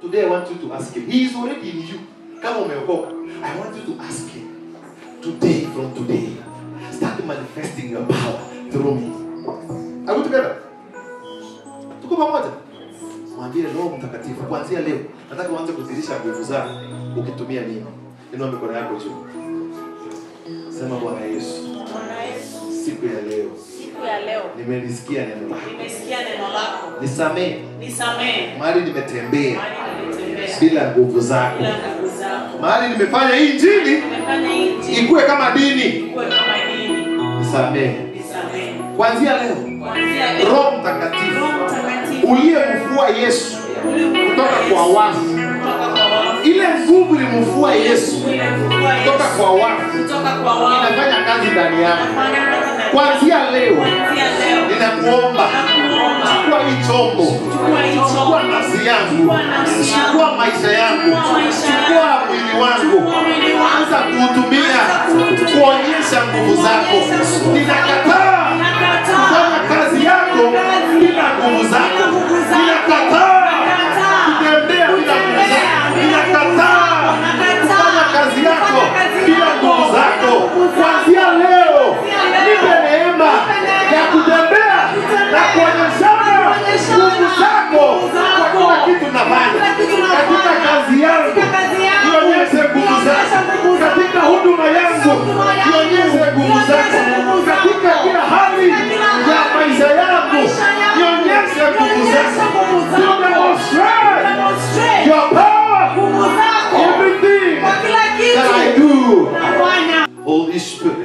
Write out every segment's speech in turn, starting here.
Today I want you to ask him. He is already in you. Come on, I want you to ask him. Today, from today, start manifesting your power through me. Are we together? Tuko pamoja? Mwambie Roho Mtakatifu kuanzia leo nataka uanze kudhihirisha nguvu zako ukitumia nini? Inua mikono yako juu. Sema Bwana Yesu. Bwana Yesu. Siku ya leo. Nimelisikia neno lako. Nisamee. Mahali nimetembea. Bila nguvu zako. Mahali nimefanya hii injili ikuwe kama dini. Nisamee. Kuanzia leo. Roho Mtakatifu uliyemfufua Yesu kutoka kwa wafu. Ile nguvu ilimfufua Yesu kutoka kwa wafu. Inafanya kazi ndani yako. Kuanzia leo ninakuomba, chukua hii chombo, chukua nafsi yangu, chukua maisha yangu, chukua mwili wangu, anza kuutumia kuonyesha nguvu zako. Ninakataa kufanya kazi yako bila nguvu zako. Ninakataa kutembea bila nguvu zako. Ninakataa kufanya kazi yako bila nguvu zako. Kuanzia leo nipe neema ya kutembea na kuonyeshana nguvu zako kwa kila kitu nafanya. Katika kazi yangu nionyeshe nguvu zako. Katika huduma yangu nionyeshe nguvu zako. Katika kila hali ya maisha yangu nionyeshe nguvu zako. To demonstrate your power. Everything that I do. Holy Spirit,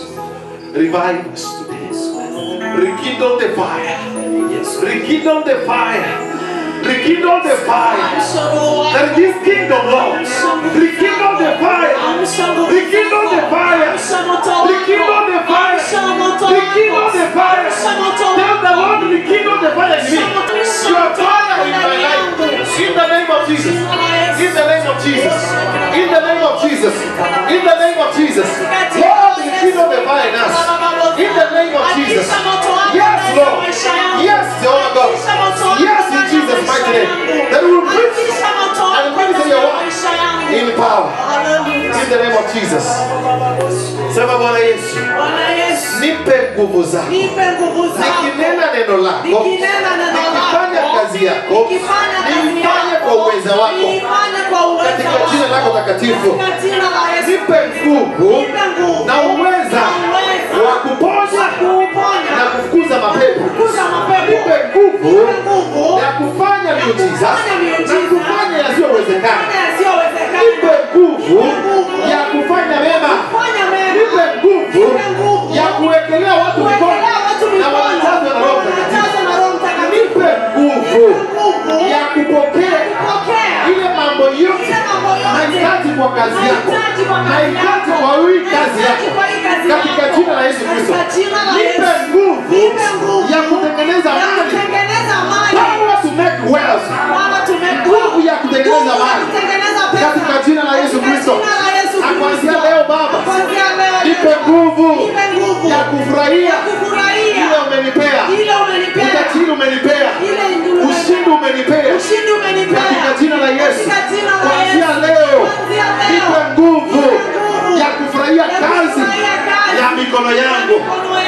revive us today. Rekindle the fire. Rekindle the fire. Rekindle the fire. That this kingdom, Lord. Rekindle the fire. Rekindle the fire. Rekindle the fire. Rekindle the fire. Tell the Lord, rekindle the fire in me. Your fire in my life. In the name of Jesus. In the name of Jesus. In the name of Jesus. In the name of Jesus. Lord, rekindle the fire in us. In the name of Jesus. Yes, Lord. Yes, Jehovah God. Yes, in Jesus' mighty name. That we will preach and minister your word in power. In the name of Jesus. Sema Bwana Yesu. Nipe nguvu zako. Nikinena neno lako. Nikifanya kazi yako. Nifanye kwa uweza wako. Katika jina lako takatifu. Nipe nguvu na uweza wa kuponya na kufukuza mapepo. Nipe nguvu ya kufanya miujiza na kufanya yasiyowezekana. Nipe nguvu ya kufanya mema. Nipe nguvu ya kuwekelea watu mikono na wanajazwa na Roho Mtakatifu. Nipe nguvu ya kupokea ile mambo yote nahitaji kwa kazi yako. Nahitaji kwa hii kazi yako. Katika jina la Yesu Kristo. Nipe nguvu ya kutengeneza mali. Power to make wealth. Nguvu ya kutengeneza mali. Katika jina la Yesu Kristo. Kuanzia leo Baba, nipe nguvu ya kufurahia ile umenipea. Utajiri umenipea. Ushindi umenipea. Katika jina la Yesu. Kuanzia leo nipe nguvu ya kufurahia kazi ya mikono yangu.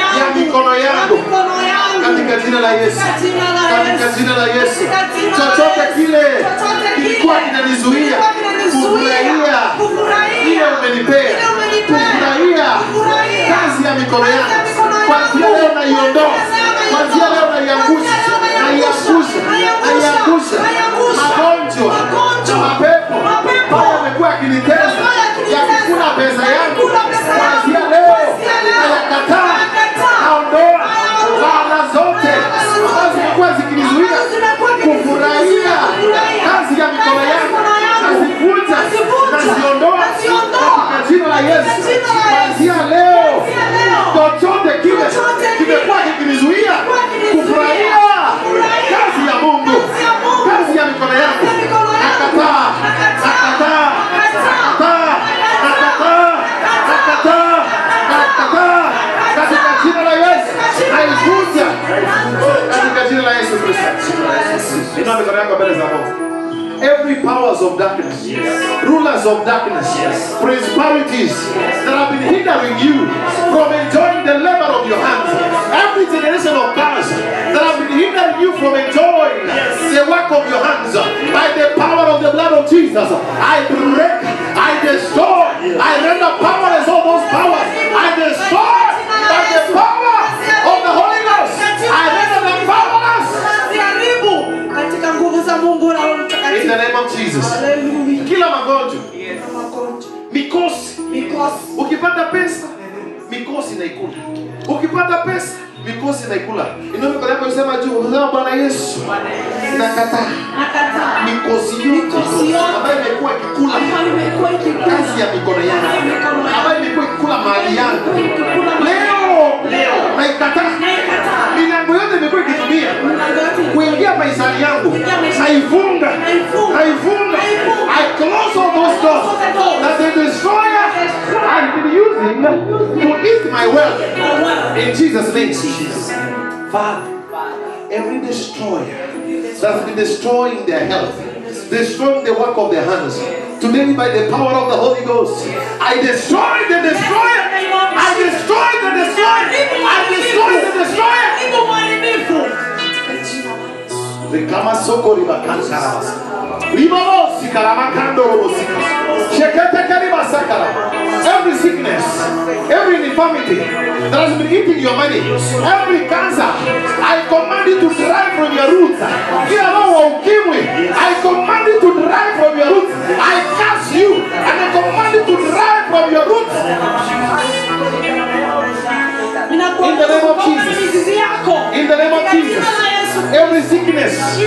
Katika jina la Yesu. Katika jina la Yesu. Chochote kile kilikuwa kinanizuia kufurahia ile umenipea. Kufurahia kazi ya mikono yangu. Kuanzia leo naiondoa. Kuanzia leo naiangusha. Magonjwa, mapepo ambayo yamekuwa yakinitesa yakikula pesa yangu. Kuanzia leo nayakataa. Naondoa laana zote ambazo zimekuwa zikinizuia kufurahia kazi ya mikono yangu. Nazivunja, naziondoa katika jina la Yesu. Kuanzia leo chochote kile kimekuwa kikinizuia kufurahia every powers of darkness, rulers of darkness, principalities that have been hindering you from enjoying the labor of your hands, every generation of powers that have been hindering you from enjoying the work of your hands, by the power of the blood of Jesus, I break, I destroy, I render powerless all those powers, I destroy by the power of the Holy Ghost, I render them powerless. In the name of Jesus. Kila magonjwa, mikosi, ukipata pesa, mikosi inaikula. Ukipata pesa, mikosi inaikula. Inaona kwa sababu unasema juu, unasema Bwana Yesu, nakataa mikosi yote ambayo imekuwa ikikula kazi ya mikono yangu, ambayo imekuwa ikikula mali yangu. Leo naikataa. Milango yote imekuwa ikitumia kuingia maishani yangu, naifunga. I close all those doors that the destroyer has been using to eat my wealth. In Jesus' name. Father, every destroyer that's been destroying their health, destroying the work of their hands, today by the power of the Holy Ghost, I destroy the destroyer. I destroy the destroyer. I destroy the destroyer. Reclama socorro bacança. Every sickness, every infirmity that has been eating your money, every cancer, I command you to drive from your roots. I command you to drive from your roots. I curse you and I command you to drive from your roots. In the name of Jesus. In the name of Jesus. Every sickness, if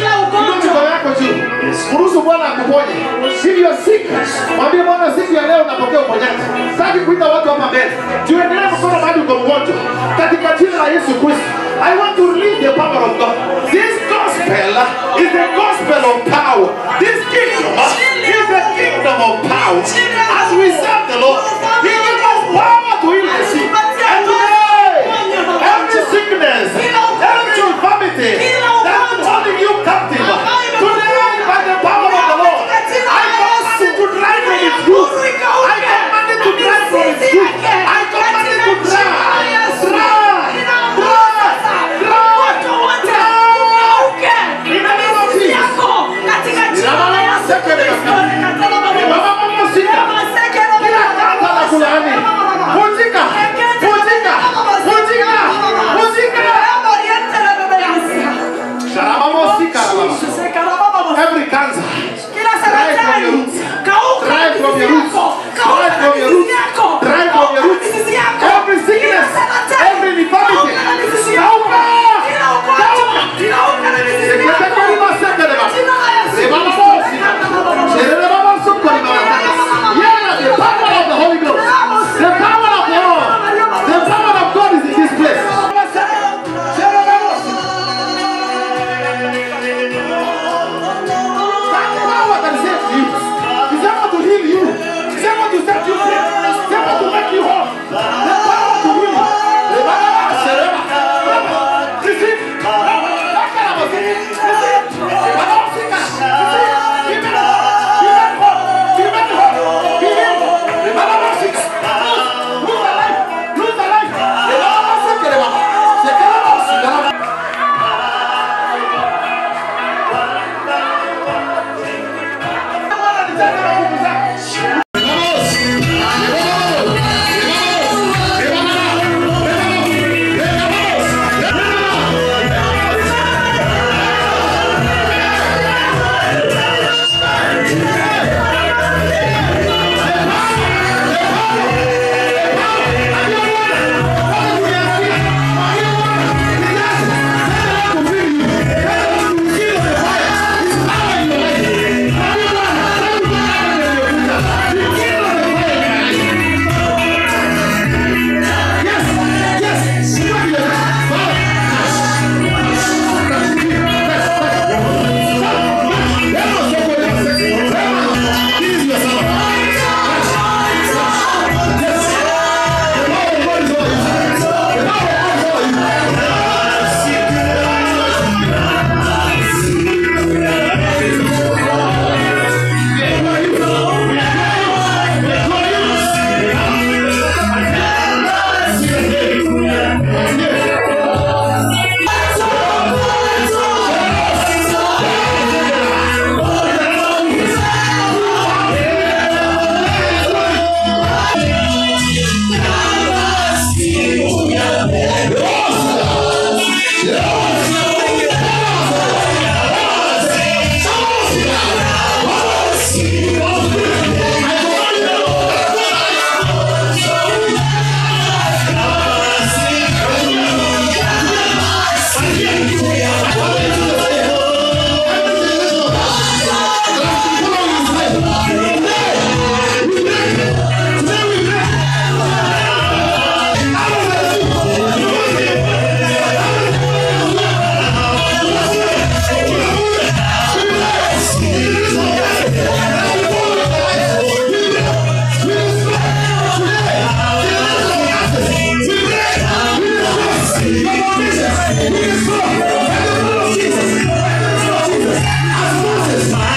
you are sick, mwambie Bwana siku ya leo napokea uponyaji. Sitaki kuita watu hapa mbele. Tuendelee mkono hadi kwa mgonjwa. Katika jina la Yesu Kristo. I want to release the power of God. This gospel is the gospel of power. This kingdom is the kingdom of power. As we serve the Lord, He gives us power to heal the sick. And today, every sickness, every infirmity that's holding you captive, today by the power of the Lord, I command it to drive from its root. I command it to drive from its root. I command it to drive. In the name of Jesus. Every cancer, drive from your roots. Drive from your roots. Drive from your roots. Drive from your roots. Every sickness, every infirmity, the power of the Holy Ghost, the power of the Lord, the power of God is in this place. Smile.